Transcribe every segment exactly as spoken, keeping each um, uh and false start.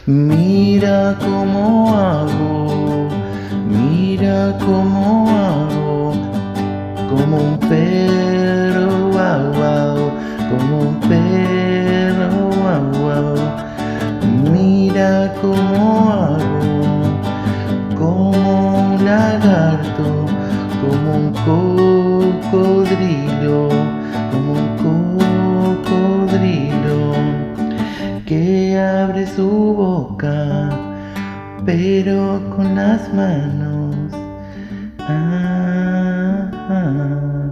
Mira cómo hago, mira cómo hago, como un perro, guau, guau, como un perro, guau, guau. Mira cómo hago, como un lagarto, como un cocodrilo, como un cocodrilo que abre su boca, pero con las manos. Ah, ah,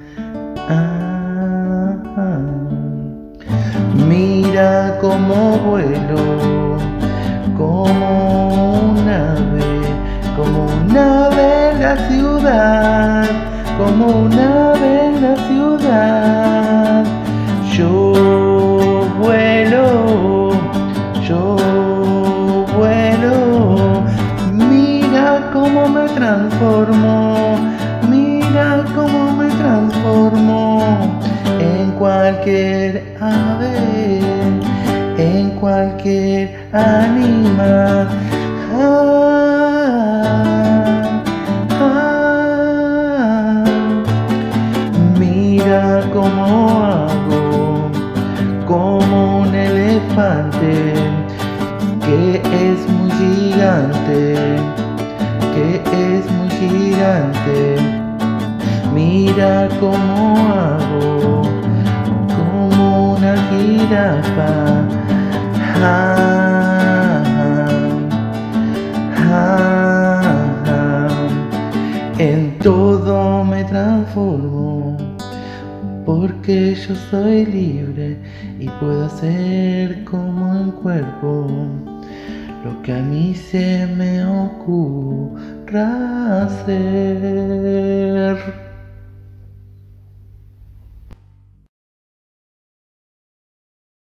ah, ah. Mira cómo vuelo, como un ave, como un ave en la ciudad, como un ave en la ciudad. Yo vuelo, yo vuelo, mira cómo me transformo, mira cómo me transformo en cualquier ave, en cualquier animal. Ah, ah, mira cómo hago, como un elefante que es muy gigante, que es muy gigante. Mira cómo hago, como una jirafa. Ah, ah, ah. En todo me transformo, porque yo soy libre y puedo hacer como un cuerpo lo que a mí se me ocurra hacer.